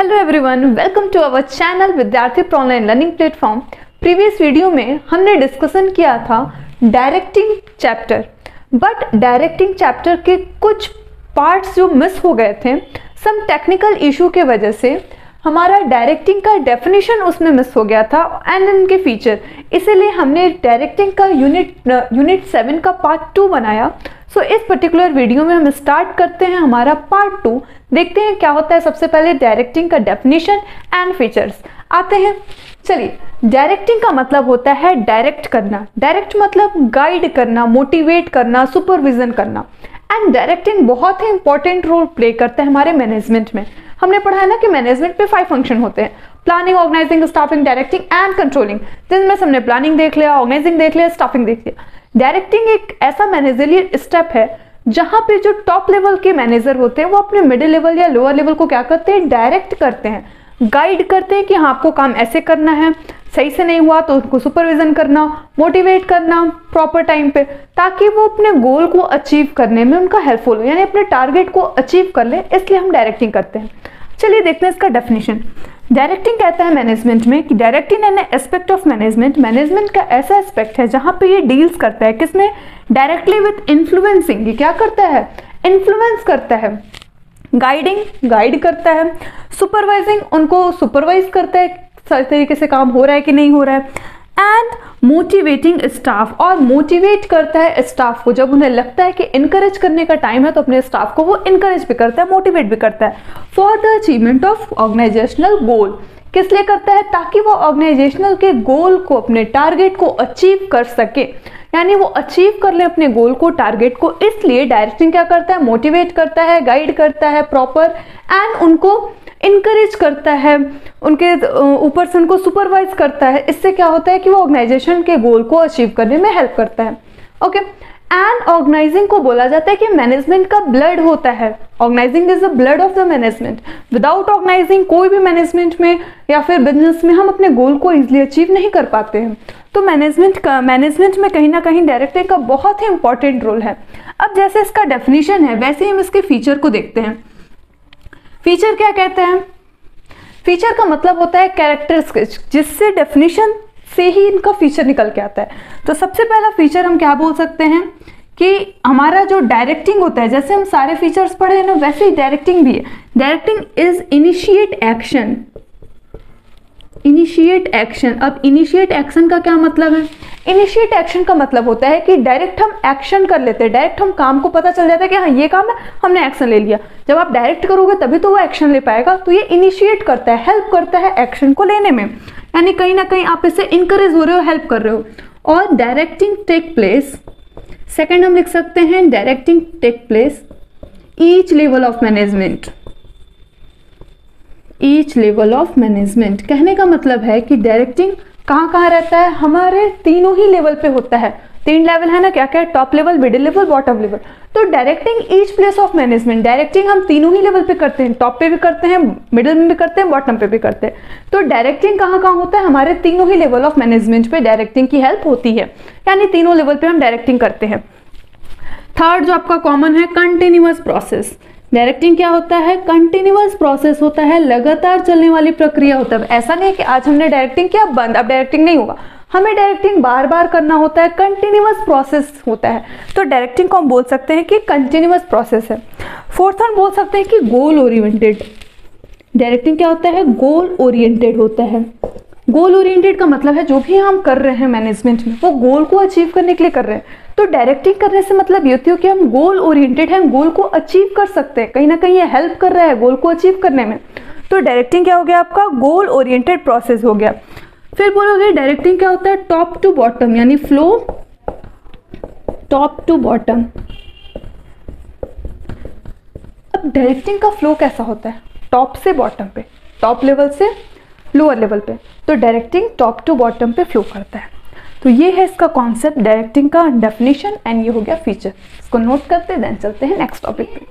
Hello everyone, welcome to our channel Vidyarthi pro online learning platform. Previous video में हमने discussion किया था directing chapter, but directing chapter के कुछ पार्ट्स जो मिस हो गए थे सम टेक्निकल इशू के वजह से हमारा डायरेक्टिंग का डेफिनेशन उसमें मिस हो गया था एंड इनके फीचर, इसीलिए हमने डायरेक्टिंग का यूनिट 7 का पार्ट 2 बनाया। सो इस पर्टिकुलर वीडियो में हम स्टार्ट करते हैं हमारा पार्ट 2। देखते हैं क्या होता है। सबसे पहले डायरेक्टिंग का डेफिनेशन एंड फीचर्स आते हैं। चलिए, डायरेक्टिंग का मतलब होता है डायरेक्ट करना। डायरेक्ट मतलब गाइड करना, मोटिवेट करना, सुपरविजन करना। एंड डायरेक्टिंग बहुत ही इंपॉर्टेंट रोल प्ले करता है हमारे मैनेजमेंट में। हमने पढ़ा है ना कि मैनेजमेंट पे 5 फंक्शन होते हैं: planning, organising, staffing, directing and controlling. जिनमें हमने प्लानिंग देख लिया, ऑर्गेनाइजिंग देख लिया, स्टाफिंग देख लिया। डायरेक्टिंग एक ऐसा मैनेजरियल स्टेप है जहां पे जो टॉप लेवल के मैनेजर होते हैं वो अपने मिडिल लेवल या लोअर लेवल को क्या करते हैं, डायरेक्ट करते हैं, गाइड करते हैं कि हाँ आपको काम ऐसे करना है, सही से नहीं हुआ तो उनको सुपरविजन करना, मोटिवेट करना प्रॉपर टाइम पे, ताकि वो अपने गोल को अचीव करने में उनका हेल्पफुल हो, यानी अपने टारगेट को अचीव कर ले। इसलिए हम डायरेक्टिंग करते हैं। चलिए देखते हैं इसका डेफिनेशन। डायरेक्टिंग कहता है मैनेजमेंट में कि directing an aspect of management, management का ऐसा एस्पेक्ट है जहां पे ये डील्स करता है किसमें, डायरेक्टली विथ इन्फ्लुएंसिंग। ये क्या करता है, इन्फ्लुएंस करता है, गाइडिंग, गाइड करता है, सुपरवाइजिंग, उनको सुपरवाइज करता है सही तरीके से काम हो रहा है कि नहीं हो रहा है, एंड मोटिवेटिंग स्टाफ, और मोटिवेट करता है स्टाफ को। जब उन्हें लगता है कि इनकरेज करने का टाइम है तो अपने स्टाफ को वो इनकरेज भी करता है, मोटिवेट भी करता है for the achievement of organisational goal. किस लिए करता है, ताकि वो ऑर्गेनाइजेशनल के गोल को, अपने टारगेट को अचीव कर सके, यानी वो अचीव कर ले अपने गोल को, टारगेट को। इसलिए डायरेक्टिंग क्या करता है, मोटिवेट करता है, गाइड करता है प्रॉपर, एंड उनको इनकरेज करता है, उनके ऊपर से उनको सुपरवाइज करता है। इससे क्या होता है कि वो ऑर्गेनाइजेशन के गोल को अचीव करने में हेल्प करता है। ओके, एंड ऑर्गेनाइजिंग को बोला जाता है कि मैनेजमेंट का ब्लड होता है। Organising is the blood of the management. Without organising कोई भी मैनेजमेंट में या फिर बिजनेस में हम अपने गोल को इजिली अचीव नहीं कर पाते हैं। तो मैनेजमेंट में कहीं ना कहीं डायरेक्टिंग का बहुत ही इंपॉर्टेंट रोल है। अब जैसे इसका डेफिनेशन है वैसे ही हम इसके फीचर को देखते हैं। फीचर क्या कहते हैं, फीचर का मतलब होता है कैरेक्टरिस्टिक्स, जिससे डेफिनेशन से ही इनका फीचर निकल के आता है। तो सबसे पहला फीचर हम क्या बोल सकते हैं कि हमारा जो डायरेक्टिंग होता है, जैसे हम सारे फीचर्स पढ़े हैं ना वैसे ही डायरेक्टिंग भी है। Directing is initiate action, initiate action. अब इनिशिएट एक्शन का क्या मतलब है, इनिशिएट एक्शन का मतलब होता है कि डायरेक्ट हम एक्शन कर लेते हैं, डायरेक्ट हम काम को पता चल जाता है कि हाँ ये काम है, हमने एक्शन ले लिया। जब आप डायरेक्ट करोगे तभी तो वो एक्शन ले पाएगा। तो ये इनिशिएट करता है, हेल्प करता है एक्शन को लेने में, यानी कहीं ना कहीं आप इससे इंकरेज हो रहे हो, हेल्प कर रहे हो। और डायरेक्टिंग टेक प्लेस, सेकेंड हम लिख सकते हैं directing take place each level of management, each level of management. कहने का मतलब है कि डायरेक्टिंग कहाँ कहाँ रहता है, हमारे तीनों ही लेवल पे होता है। 3 लेवल है ना, क्या क्या, top level, middle level, bottom level. तो directing each place of management, directing हम तीनों ही लेवल पे करते हैं, टॉप पे भी करते हैं, मिडिल में भी करते हैं, बॉटम पे भी करते हैं। तो डायरेक्टिंग कहाँ कहाँ होता है, हमारे तीनों ही लेवल ऑफ मैनेजमेंट पे डायरेक्टिंग की हेल्प होती है, यानी तीनों लेवल पे हम डायरेक्टिंग करते हैं। थर्ड जो आपका कॉमन है, कंटिन्यूअस प्रोसेस। डायरेक्टिंग क्या होता है, कंटिन्यूअस प्रोसेस होता है, लगातार चलने वाली प्रक्रिया होता है। ऐसा नहीं है कि आज हमने डायरेक्टिंग किया बंद, अब डायरेक्टिंग नहीं होगा, हमें डायरेक्टिंग बार बार करना होता है, कंटिन्यूअस प्रोसेस होता है। तो डायरेक्टिंग को हम बोल सकते हैं कि कंटिन्यूअस प्रोसेस है। फोर्थ हम बोल सकते हैं कि गोल ओरिएंटेड। डायरेक्टिंग क्या होता है, गोल ओरिएंटेड होता है। गोल ओरिएंटेड का मतलब है जो भी हम कर रहे हैं मैनेजमेंट में वो गोल को अचीव करने के लिए कर रहे हैं। तो डायरेक्टिंग करने से मतलब ये होती है कि हम गोल ओरिएंटेड हैं, गोल को अचीव कर सकते हैं, कहीं ना कहीं ये हेल्प कर रहा है गोल को अचीव करने में। तो डायरेक्टिंग क्या हो गया आपका, गोल ओरिएंटेड प्रोसेस हो गया। फिर बोलोगे डायरेक्टिंग क्या होता है, टॉप टू बॉटम, यानी फ्लो टॉप टू बॉटम। अब डायरेक्टिंग का फ्लो कैसा होता है, टॉप से बॉटम पे, टॉप लेवल से लोअर लेवल पे। तो डायरेक्टिंग टॉप टू बॉटम पे फ्लो करता है। तो ये है इसका कॉन्सेप्ट, डायरेक्टिंग का डेफिनेशन, एंड ये हो गया फीचर। इसको नोट करते हैं, देन चलते हैं नेक्स्ट टॉपिक पे।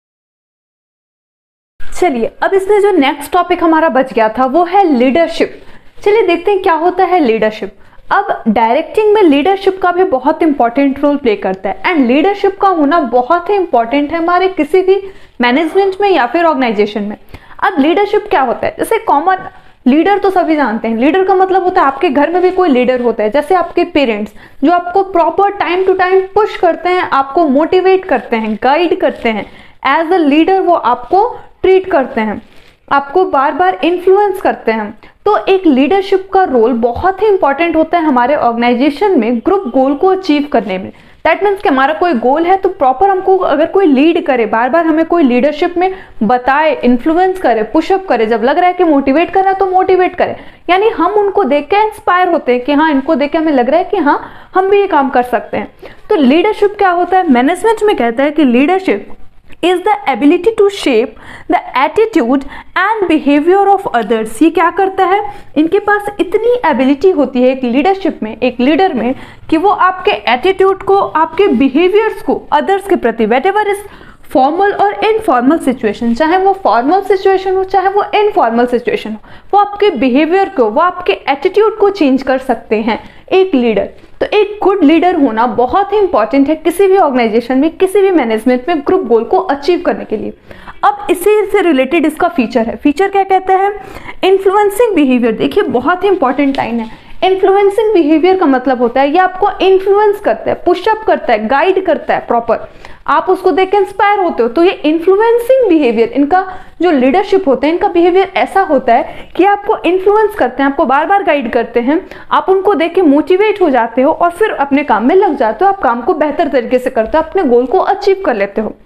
चलिए, अब इसमें जो नेक्स्ट टॉपिक हमारा बच गया था वो है लीडरशिप। चलिए देखते हैं क्या होता है लीडरशिप। अब डायरेक्टिंग में लीडरशिप का भी बहुत इंपॉर्टेंट रोल प्ले करता है, एंड लीडरशिप का होना बहुत ही इंपॉर्टेंट है हमारे किसी भी मैनेजमेंट में या फिर ऑर्गेनाइजेशन में। अब लीडरशिप क्या होता है, जैसे कॉमन लीडर तो सभी जानते हैं, लीडर का मतलब होता है आपके घर में भी कोई लीडर होता है, जैसे आपके पेरेंट्स जो आपको proper time to time push करते हैं, आपको मोटिवेट करते हैं, गाइड करते हैं। एज अ लीडर वो आपको ट्रीट करते हैं, आपको बार बार इन्फ्लुएंस करते हैं। तो एक लीडरशिप का रोल बहुत ही इंपॉर्टेंट होता है हमारे ऑर्गेनाइजेशन में ग्रुप गोल को अचीव करने में। दैट मीन्स कि हमारा कोई गोल है तो प्रॉपर हमको अगर कोई लीड करे, बार बार हमें कोई लीडरशिप में बताए, इन्फ्लुएंस करे, पुशअप करे, जब लग रहा है कि मोटिवेट कर रहा है तो मोटिवेट करे, यानी हम उनको देख के इंस्पायर होते हैं कि हाँ, इनको देख के हमें लग रहा है कि हाँ हम भी ये काम कर सकते हैं। तो लीडरशिप क्या होता है, मैनेजमेंट में कहता है कि leadership is the ability to shape the attitude and behavior of others। ये क्या करता है, इनके पास इतनी एबिलिटी होती है एक लीडरशिप में, एक लीडर में, कि वो आपके एटीट्यूड को, आपके बिहेवियर्स को अदर्स के प्रति, वेट एवर इज फॉर्मल और इनफॉर्मल सिचुएशन, चाहे वो फॉर्मल सिचुएशन हो चाहे वो इनफॉर्मल सिचुएशन हो, वो आपके बिहेवियर को, वो आपके एटीट्यूड को चेंज कर सकते हैं एक लीडर। तो एक गुड लीडर होना बहुत ही इंपॉर्टेंट है किसी भी ऑर्गेनाइजेशन में, किसी भी मैनेजमेंट में ग्रुप गोल को अचीव करने के लिए। अब इसी से रिलेटेड इसका फीचर है, फीचर क्या कहता है, इन्फ्लुएंसिंग बिहेवियर। देखिए बहुत ही इंपॉर्टेंट लाइन है, इन्फ्लुएंसिंग बिहेवियर का मतलब होता है ये आपको इन्फ्लुएंस करता है, पुशअप करता है, गाइड करता है, प्रॉपर आप उसको देख के इंस्पायर होते हो। तो ये इन्फ्लुएंसिंग बिहेवियर, इनका जो लीडरशिप होता है, इनका बिहेवियर ऐसा होता है कि आपको इन्फ्लुएंस करते हैं, आपको बार बार गाइड करते हैं, आप उनको देख के मोटिवेट हो जाते हो और फिर अपने काम में लग जाते हो, आप काम को बेहतर तरीके से करते हो, अपने गोल को अचीव कर लेते हो।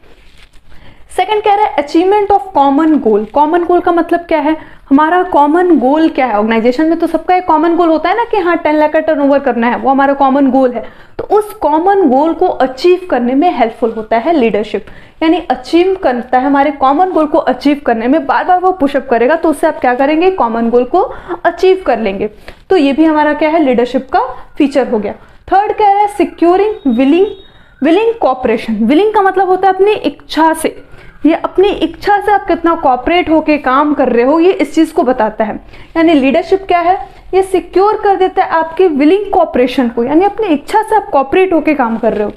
सेकंड कह रहा है achievement of common goal. Common goal का मतलब क्या है, हमारा कॉमन गोल क्या है, ऑर्गेनाइजेशन में तो सबका एक कॉमन गोल होता है ना कि हाँ 10 लाख का टर्नओवर करना है, वो हमारा कॉमन गोल है। तो उस कॉमन गोल को अचीव करने में हेल्पफुल होता है लीडरशिप, यानी अचीव करता है हमारे कॉमन गोल को अचीव करने में, बार बार वो पुशअप करेगा तो उससे आप क्या करेंगे, कॉमन गोल को अचीव कर लेंगे। तो ये भी हमारा क्या है, लीडरशिप का फीचर हो गया। थर्ड कह रहा है सिक्योरिंग विलिंग कॉपरेशन। विलिंग का मतलब होता है अपनी इच्छा से, ये अपनी इच्छा से आप कितना कॉपरेट होके काम कर रहे हो, ये इस चीज को बताता है। यानी लीडरशिप क्या है, ये सिक्योर कर देता है आपके विलिंग कॉपरेशन को, यानी अपनी इच्छा से आप कॉपरेट होके काम कर रहे हो।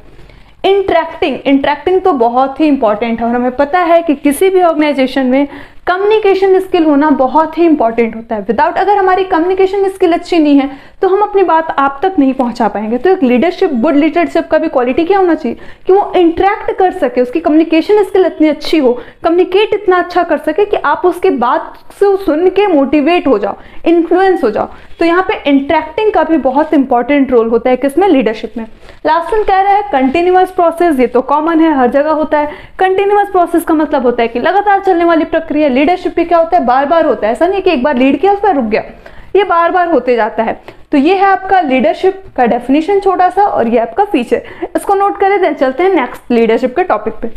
इंटरेक्टिंग तो बहुत ही इंपॉर्टेंट है और हमें पता है कि किसी भी ऑर्गेनाइजेशन में कम्युनिकेशन स्किल होना बहुत ही इंपॉर्टेंट होता है। विदाउट अगर हमारी कम्युनिकेशन स्किल अच्छी नहीं है तो हम अपनी बात आप तक नहीं पहुंचा पाएंगे। तो एक लीडरशिप, गुड लीडरशिप का भी क्वालिटी क्या होना चाहिए कि वो इंटरेक्ट कर सके, उसकी कम्युनिकेशन स्किल इतनी अच्छी हो, कम्युनिकेट इतना अच्छा कर सके कि आप उसके बात से सुन के मोटिवेट हो जाओ, इन्फ्लुएंस हो जाओ। तो यहाँ पे इंटरेक्टिंग का भी बहुत इंपॉर्टेंट रोल होता है किसमें, लीडरशिप में। लास्ट वन कह रहा है कंटिन्यूअस प्रोसेस। ये तो कॉमन है, हर जगह होता है। कंटिन्यूअस प्रोसेस का मतलब होता है कि लगातार चलने वाली प्रक्रिया। लीडरशिप भी क्या होता है, बार बार होता है, ऐसा नहीं कि एक बार लीड किया उसमें रुक गया, ये बार बार होते जाता है। तो ये है आपका लीडरशिप का डेफिनेशन छोटा सा, और ये आपका फीचर, इसको नोट करें। देन चलते हैं नेक्स्ट लीडरशिप के टॉपिक पे।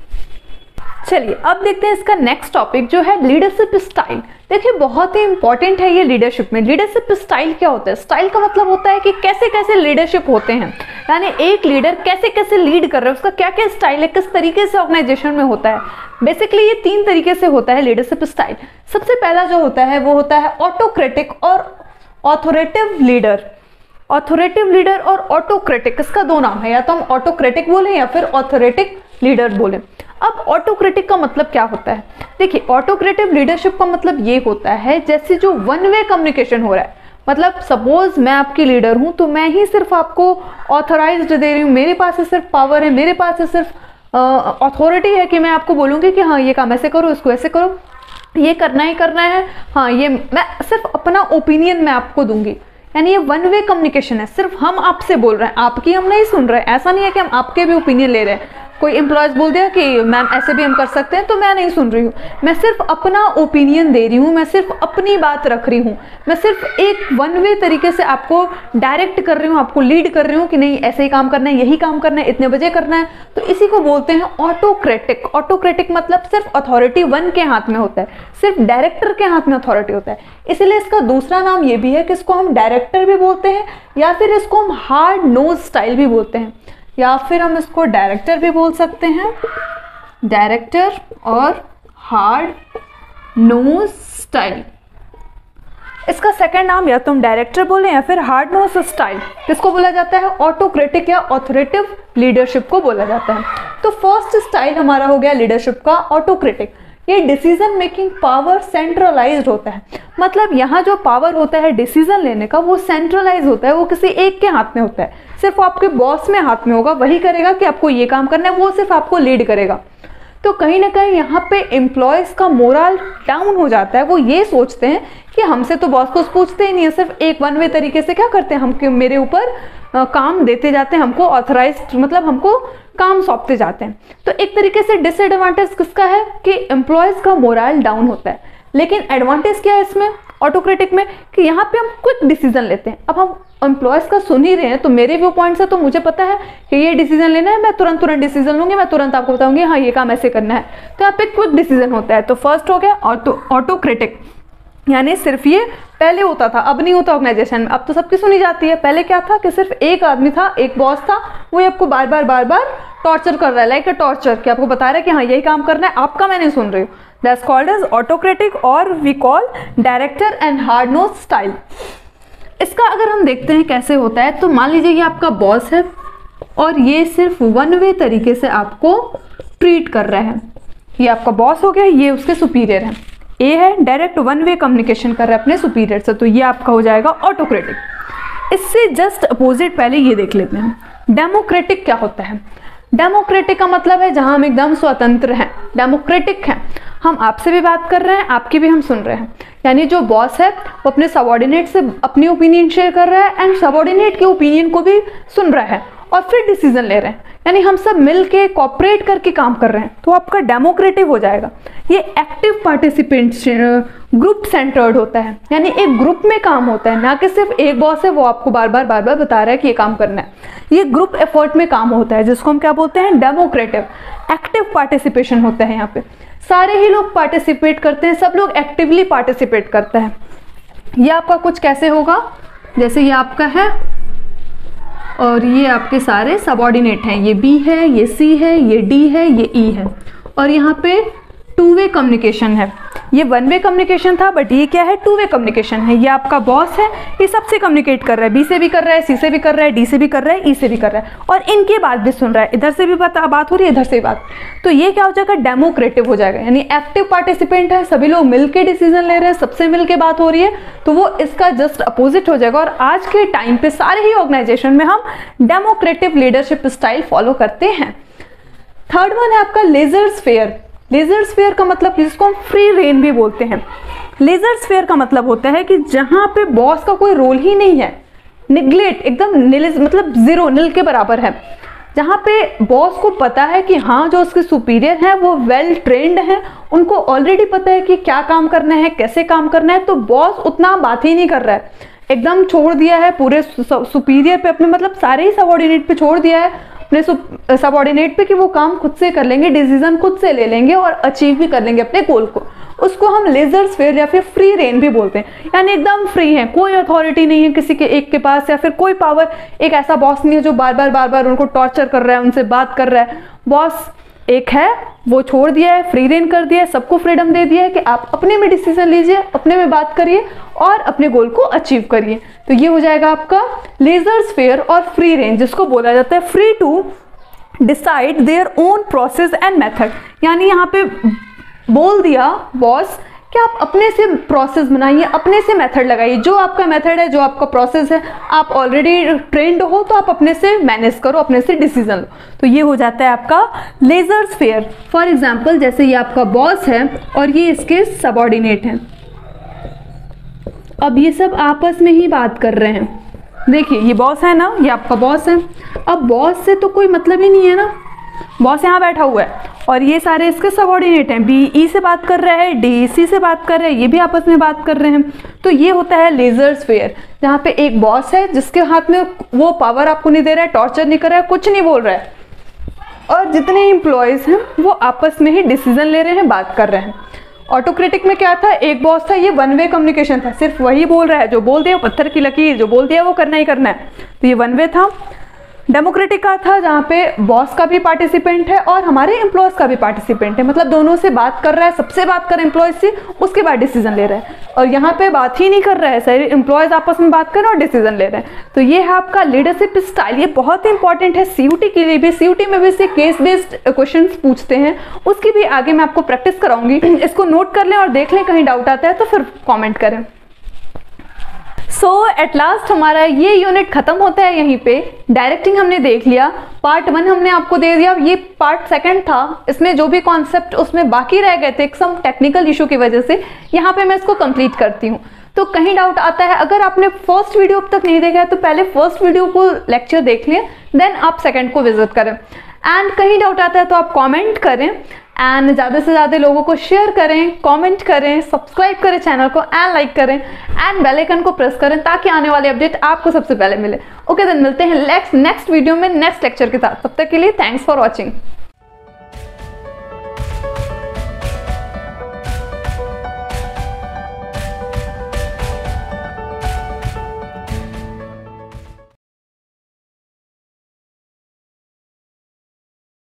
चलिए अब देखते हैं इसका नेक्स्ट टॉपिक जो है लीडरशिप स्टाइल। देखिए बहुत ही इंपॉर्टेंट है ये लीडरशिप में। लीडरशिप स्टाइल क्या होता है, स्टाइल का मतलब होता है कि कैसे कैसे लीडरशिप होते हैं, यानी एक लीडर कैसे कैसे लीड कर रहा है, उसका क्या क्या स्टाइल है, किस तरीके से ऑर्गेनाइजेशन में होता है। बेसिकली ये 3 तरीके से होता है लीडरशिप स्टाइल। सबसे पहला जो होता है वो होता है ऑटोक्रेटिक और ऑथोरेटिव लीडर। ऑथोरेटिव लीडर और ऑटोक्रेटिक, इसका 2 नाम है, या तो हम ऑटोक्रेटिक बोले या फिर ऑथोरेटिक लीडर बोले। अब ऑटोक्रेटिक का मतलब क्या होता है, देखिए ऑटोक्रेटिव लीडरशिप का मतलब ये होता है जैसे जो वन वे कम्युनिकेशन हो रहा है। मतलब सपोज मैं आपकी लीडर हूं तो मैं ही सिर्फ आपको ऑथोराइज्ड दे रही हूँ, मेरे पास से सिर्फ पावर है, मेरे पास से सिर्फ अथॉरिटी है कि मैं आपको बोलूँगी कि हाँ ये काम ऐसे करो, इसको ऐसे करो, ये करना ही करना है, हाँ ये मैं सिर्फ अपना ओपिनियन मैं आपको दूंगी। यानी ये वन वे कम्युनिकेशन है, सिर्फ हम आपसे बोल रहे हैं, आपकी हम नहीं सुन रहे हैं। ऐसा नहीं है कि हम आपके भी ओपिनियन ले रहे हैं। कोई एम्प्लॉयज बोल दिया कि मैम ऐसे भी हम कर सकते हैं तो मैं नहीं सुन रही हूँ, मैं सिर्फ अपना ओपिनियन दे रही हूँ, मैं सिर्फ अपनी बात रख रही हूँ, मैं सिर्फ एक वन वे तरीके से आपको डायरेक्ट कर रही हूँ, आपको लीड कर रही हूँ कि नहीं ऐसे ही काम करना है, यही काम करना है, इतने बजे करना है। तो इसी को बोलते हैं ऑटोक्रेटिक। ऑटोक्रेटिक मतलब सिर्फ अथॉरिटी वन के हाथ में होता है, सिर्फ डायरेक्टर के हाथ में अथॉरिटी होता है। इसीलिए इसका दूसरा नाम ये भी है कि इसको हम डायरेक्टर भी बोलते हैं, या फिर इसको हम हार्ड नोज स्टाइल भी बोलते हैं, या फिर हम इसको डायरेक्टर भी बोल सकते हैं, डायरेक्टर और हार्ड नोज स्टाइल। इसका सेकंड नाम या तो हम डायरेक्टर बोले या फिर हार्ड नोज स्टाइल। किसको बोला जाता है, ऑटोक्रेटिक या ऑथोरेटिव लीडरशिप को बोला जाता है। तो फर्स्ट स्टाइल हमारा हो गया लीडरशिप का ऑटोक्रेटिक, ये डिसीजन मेकिंग पावर सेंट्रलाइज्ड होता है। मतलब यहाँ जो पावर होता है डिसीजन लेने का वो सेंट्रलाइज होता है, वो किसी एक के हाथ में होता है, सिर्फ आपके बॉस में हाथ में होगा, वही करेगा कि आपको ये काम करना है, वो सिर्फ आपको लीड करेगा। तो कहीं ना कहीं यहाँ पे एम्प्लॉयज़ का मोरल डाउन हो जाता है। वो ये सोचते हैं कि हमसे तो बॉस कुछ पूछते ही नहीं है, सिर्फ एक वन वे तरीके से क्या करते हैं, हम मेरे ऊपर काम देते जाते हैं, हमको ऑथराइज्ड मतलब हमको काम सौंपते जाते हैं। तो एक तरीके से डिसएडवांटेज किसका है कि एम्प्लॉयज़ का मोरल डाउन होता है। लेकिन एडवांटेज क्या है इसमें ऑटोक्रेटिक में कि यहाँ पे हम क्विक डिसीजन लेते हैं। अब हम एम्प्लॉयज़ का सुन ही रहे हैं तो मेरे व्यू पॉइंट से तो मुझे पता है कि ये डिसीजन लेना है, मैं तुरंत डिसीजन लूंगी, मैं तुरंत आपको बताऊंगी हाँ ये काम ऐसे करना है। तो यहाँ पे क्विक डिसीजन होता है। तो फर्स्ट हो गया ऑटोक्रेटिक, यानी सिर्फ ये पहले होता था, अब नहीं होता ऑर्गेनाइजेशन में, अब तो सबकी सुनी जाती है। पहले क्या था कि सिर्फ एक आदमी था, एक बॉस था, वो आपको बार बार टॉर्चर कर रहा है, लाइक अ टॉर्चर, कि आपको बता रहा है कि हाँ यही काम करना है, आपका मैं नहीं सुन रही हूँ। दैट्स कॉल्ड एज ऑटोक्रेटिक और we call director and hard nose style. इसका अगर हम देखते हैं कैसे होता है, तो मान लीजिए ये आपका बॉस है और ये सिर्फ वन वे तरीके से आपको ट्रीट कर रहा है। ये आपका बॉस हो गया, ये उसके सुपीरियर है। ए है डायरेक्ट वन वे कम्युनिकेशन कर रहा है अपने सुपीरियर से, तो ये आपका हो जाएगा ऑटोक्रेटिक। इससे जस्ट अपोजिट पहले ये देख लेते हैं, डेमोक्रेटिक क्या होता है। डेमोक्रेटिक का मतलब है जहां हम एकदम स्वतंत्र हैं, डेमोक्रेटिक हैं, हम आपसे भी बात कर रहे हैं, आपकी भी हम सुन रहे हैं। यानी जो बॉस है वो अपने सबॉर्डिनेट से अपनी ओपिनियन शेयर कर रहा है एंड सबॉर्डिनेट के ओपिनियन को भी सुन रहा है और फिर डिसीजन ले रहे हैं, यानी हम सब मिल के कॉपरेट करके काम कर रहे हैं, तो आपका डेमोक्रेटिक हो जाएगा। ये एक्टिव पार्टिसिपेंट ग्रुप सेंटर्ड होता है, यानी एक ग्रुप में काम होता है, ना कि सिर्फ एक बॉस है वो आपको बार बार बता रहा है कि ये काम करना है। ये ग्रुप एफर्ट में काम होता है, जिसको हम क्या बोलते हैं, डेमोक्रेटिव। एक्टिव पार्टिसिपेशन होता है, यहाँ पे सारे ही लोग पार्टिसिपेट करते हैं, सब लोग एक्टिवली पार्टिसिपेट करते हैं। ये आपका कुछ कैसे होगा, जैसे ये आपका है और ये आपके सारे सबऑर्डिनेट हैं, ये बी है, ये सी है, ये डी है, ये ई है, और यहाँ पे टू वे कम्युनिकेशन है। ये वन वे कम्युनिकेशन था, बट ये क्या है, टू वे कम्युनिकेशन है। ये आपका बॉस है, ये सबसे कम्युनिकेट कर रहा है, बी से भी कर रहा है, सी से भी कर रहा है, डी से भी कर रहा है, ई से भी कर रहा है, और इनकी बात भी सुन रहा है, इधर से भी बात हो रही है, इधर से भी बात। तो ये क्या हो जाएगा, डेमोक्रेटिव हो जाएगा, यानी एक्टिव पार्टिसिपेंट है, सभी लोग मिलकर डिसीजन ले रहे हैं, सबसे मिलकर बात हो रही है, तो वो इसका जस्ट अपोजिट हो जाएगा। और आज के टाइम पे सारे ही ऑर्गेनाइजेशन में हम डेमोक्रेटिव लीडरशिप स्टाइल फॉलो करते हैं। थर्ड वन है आपका लेजर स्फीयर। लेजर स्फीयर का मतलब जिसको हम फ्री रेन भी बोलते हैं। लेजर स्फीयर का मतलब होता है कि जहां पे बॉस का कोई रोल ही नहीं है, निग्लेक्ट, एकदम मतलब जीरो, नील के बराबर है, जहां पे बॉस को पता है कि हाँ जो उसके सुपीरियर हैं वो वेल ट्रेंड हैं, उनको ऑलरेडी पता है कि क्या काम करना है, कैसे काम करना है, तो बॉस उतना बात ही नहीं कर रहा है, एकदम छोड़ दिया है पूरे सुपीरियर पे, अपने मतलब सारे ही सबऑर्डिनेट पे छोड़ दिया है, अपने सबऑर्डिनेट पे कि वो काम खुद से कर लेंगे, डिसीजन खुद से ले लेंगे और अचीव भी कर लेंगे अपने गोल को। उसको हम लेजर स्फीयर या फिर फ्री रेन भी बोलते हैं, यानी एकदम फ्री है, कोई अथॉरिटी नहीं है किसी के एक के पास, या फिर कोई पावर, एक ऐसा बॉस नहीं है जो बार बार उनको टॉर्चर कर रहा है, उनसे बात कर रहा है। बॉस एक है, वो छोड़ दिया है, फ्री रेन कर दिया है, सबको फ्रीडम दे दिया है कि आप अपने में डिसीजन लीजिए, अपने में बात करिए और अपने गोल को अचीव करिए। तो ये हो जाएगा आपका लेजर स्फीयर और फ्री रेन, जिसको बोला जाता है free to decide their own process and method. यानी यहाँ पे बोल दिया बॉस कि आप अपने से प्रोसेस बनाइए, अपने से मेथड लगाइए, जो आपका मेथड है, जो आपका प्रोसेस है, आप ऑलरेडी ट्रेंड हो तो आप अपने से मैनेज करो, अपने से डिसीजन लो। तो ये हो जाता है आपका लेजर स्फीयर। फॉर एग्जांपल जैसे ये आपका बॉस है और ये इसके सबऑर्डिनेट हैं, अब ये सब आपस में ही बात कर रहे हैं। देखिए ये बॉस है ना, ये आपका बॉस है, अब बॉस से तो कोई मतलब ही नहीं है ना, बॉस यहाँ बैठा हुआ है और ये सारे इसके सबऑर्डिनेट हैं, बी ई से बात कर रहा है, डी सी से बात कर रहे हैं, ये भी आपस में बात कर रहे हैं। तो ये होता है लेजर स्फीयर, जहाँ पे एक बॉस है जिसके हाथ में वो पावर आपको नहीं दे रहा है, टॉर्चर नहीं कर रहा है, कुछ नहीं बोल रहा है, और जितने एम्प्लॉयज हैं वो आपस में ही डिसीजन ले रहे हैं, बात कर रहे हैं। ऑटोक्रेटिक में क्या था, एक बॉस था, ये वन वे कम्युनिकेशन था, सिर्फ वही बोल रहा है, जो बोल दिया पत्थर की लकीर, जो बोल दिया वो करना ही करना है, तो ये वन वे था। डेमोक्रेटिक का था जहाँ पे बॉस का भी पार्टिसिपेंट है और हमारे एम्प्लॉयज़ का भी पार्टिसिपेंट है, मतलब दोनों से बात कर रहा है, सबसे बात कर रहा है एम्प्लॉयज़ से, उसके बाद डिसीजन ले रहा है। और यहाँ पे बात ही नहीं कर रहा है, सारे एम्प्लॉयज़ आपस में बात कर रहे हैं और डिसीजन ले रहे हैं। तो ये है आपका लीडरशिप स्टाइल, ये बहुत ही इंपॉर्टेंट है सीयूटी के लिए भी। सीयूटी में भी से केस बेस्ड क्वेश्चन पूछते हैं, उसकी भी आगे मैं आपको प्रैक्टिस कराऊंगी। इसको नोट कर लें और देख लें, कहीं डाउट आता है तो फिर कॉमेंट करें। सो एट लास्ट हमारा ये यूनिट खत्म होता है यहीं पे। डायरेक्टिंग हमने देख लिया, पार्ट 1 हमने आपको दे दिया, ये पार्ट 2 था, इसमें जो भी कॉन्सेप्ट उसमें बाकी रह गए थे सम टेक्निकल इशू की वजह से, यहाँ पे मैं इसको कंप्लीट करती हूँ। तो कहीं डाउट आता है, अगर आपने फर्स्ट वीडियो अब तक नहीं देखा है तो पहले फर्स्ट वीडियो को लेक्चर देख लें, देन आप सेकंड को विजिट करें। एंड कहीं डाउट आता है तो आप कमेंट करें एंड ज़्यादा से ज़्यादा लोगों को शेयर करें, कमेंट करें, सब्सक्राइब करें चैनल को एंड लाइक करें एंड बेल आइकन को प्रेस करें ताकि आने वाले अपडेट आपको सबसे पहले मिले। ओके, देन मिलते हैं नेक्स्ट वीडियो में नेक्स्ट लेक्चर के साथ। तब तक के लिए थैंक्स फॉर वॉचिंग।